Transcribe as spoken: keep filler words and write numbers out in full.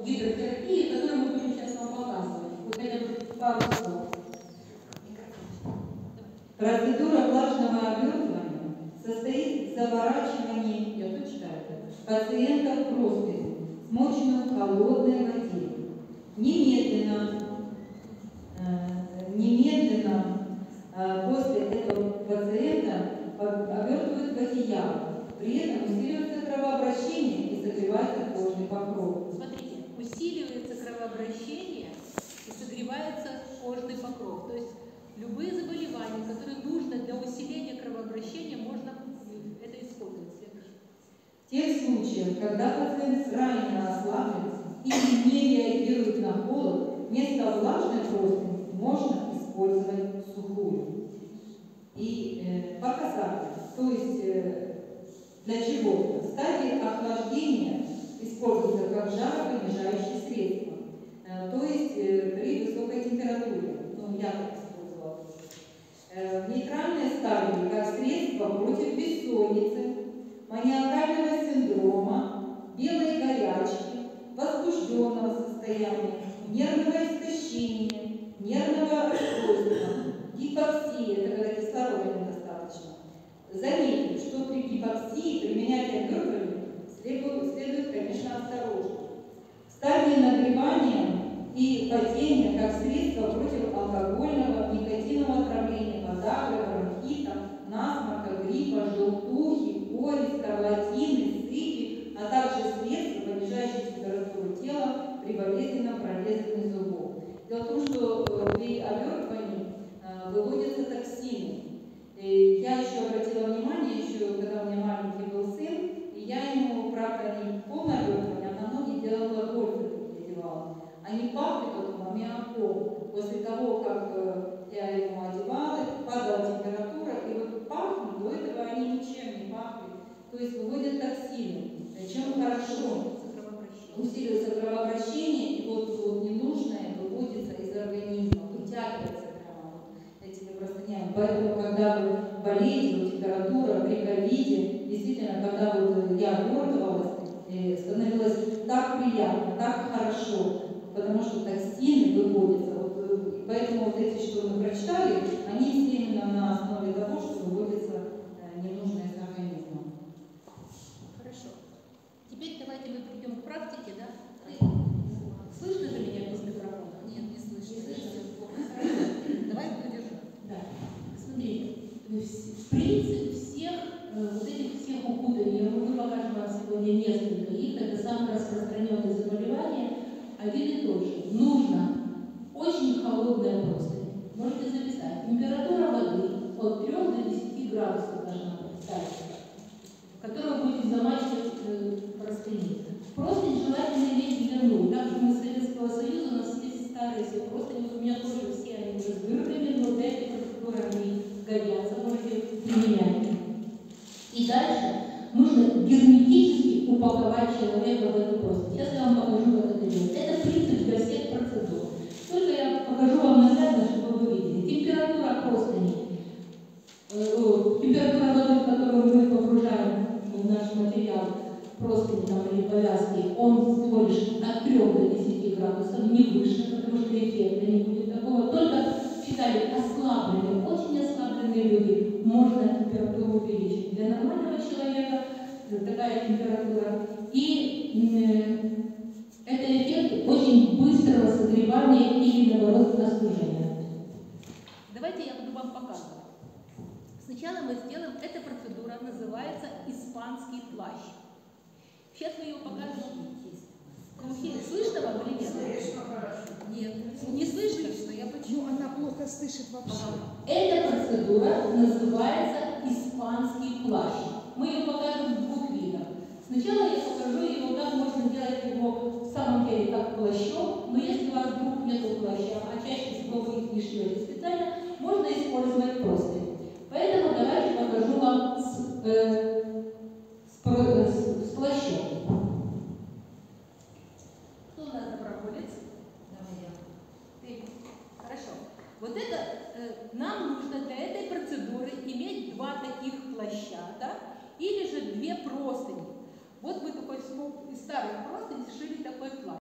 гидротерапии, которую мы будем сейчас вам показывать. Вот хотя бы пару слов. Процедура влажного обертывания состоит в заворачивании, я тут читаю, пациента в простынь, смоченную в холодной воде. Немедленно, э, немедленно э, после этого пациента обертывают в одеяло. При этом усиливается кровообращение и согревается кожный покров. Смотрите, усиливается кровообращение и согревается кожный покров. То есть любые заболевания, которые нужно для усиления кровообращения, можно это использовать. В тех случаях, когда пациент крайне ослаблен или не реагирует на холод, вместо влажной простыни можно использовать сухую. И э, показатель, то есть э, для чего? В стадии охлаждения используется как жаропонижающее средство, э, то есть э, при высокой температуре. Ну, я так использовала. Э, в нейтральной стадии как средство против бессонницы, маниакального синдрома, белой горячки, возбужденного состояния, нервного истощения, нервного расстройства, гипоксии, это когда кислорода недостаточно. Заметьте, что при гипоксии применять обертывание следует, следует, конечно, осторожно. В стадии нагревания и потения как средство против алкогольного, никотинового отравления, подагры, бронхита, насморка, гриппа, желтухи, кори, скарлатины, сыпи, а также средства, понижающие температуру тела при болезненном прорезании зубов. Дело в том, что при обертывании выводятся токсины. И я еще обратила внимание, еще когда у меня маленький был сын, и я ему, правда, не полное обертывание, а на ноги делала гольфы, такие одевала. Они пахли потом аммиаком. После того, как я ему одевала, падала температура, и вот пахнут, до этого они ничем не пахли. То есть выводят токсины. Чем хорошо усиливается кровообращение, и вот, вот ненужное выводится из организма, вытягивается прямо этими простынями. Поэтому, когда вы болеете, температура при ковиде, действительно, когда вот я обертывалась, становилось так приятно, так хорошо, потому что токсины выводятся. Вот, поэтому вот эти, что мы прочитали, они все именно на основе того, что выводится ненужное из организма. Хорошо. Теперь давайте мы придем к практике, да? Слышно же меня без микрофона? Нет, не слышно. Не слышно? Давай буду держать. Да. Смотрите, в принципе всех вот этих всех укутаний, мы покажем вам сегодня несколько их, это самые распространенные заболевания, один и тот же. Нужно очень холодная простынь. Можете записать. Температура воды от трёх до десяти градусов должна быть, которую будем замачивать э, простыни. Простынь желательно иметь длину. Так как мы из Советского Союза, у нас есть старые все простыни, у меня тоже все они уже с дырками, но для этой процедуры они годятся, можете применять. И дальше нужно герметически упаковать человека в эту простынь. Сейчас я вам покажу, как это делать. Это принцип для всех процедур. Только я покажу вам наглядно, чтобы вы видели. Температура простыни, э, температура воды, в которую мы погружаем в наш материал, простыни там, или повязки, он всего лишь от трёх до десяти градусов, не выше, потому что эффекта не будет такого. Только считали ослабленные, очень ослабленные люди, можно температуру увеличить. Для нормального человека такая температура. И э, это эффект очень быстрого согревания или, наоборот, остужения. Давайте я буду вам показывать. Сначала мы сделаем, эта процедура называется испанский плащ. Сейчас мы его покажем. Слышно вам или нет? Слышно хорошо. Нет. Не слышно, что я почему? Ну, она плохо слышит вообще. Эта процедура называется испанский плащ. Мы ее покажем в двух видах. Сначала я покажу его, как можно сделать его в самом деле как плащом, но если у вас вдруг нет плаща, а чаще всего вы их не шьете специально, можно использовать простынь. Поэтому давайте покажу вам с, э, с, с, с плащом. Кто у нас доброволец? Давай я. Ты. Хорошо. Вот это, э, нам нужно для этой процедуры иметь два таких плаща, да? Или же две простыни. Вот мы такой из старых простынь сшили такой плащ.